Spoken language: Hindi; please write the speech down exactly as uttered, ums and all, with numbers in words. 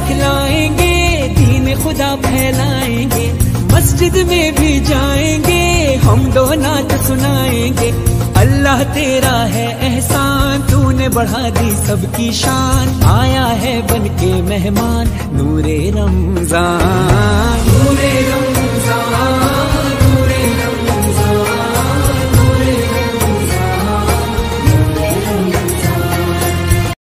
दिखलाएंगे, दीन खुदा फैलाएंगे, मस्जिद में भी जाएंगे, हम दो नात सुनाएंगे। अल्लाह तेरा है एहसान, तूने बढ़ा दी सबकी शान, आया है बन के मेहमान नूरे रमजान, नूरे रमजान।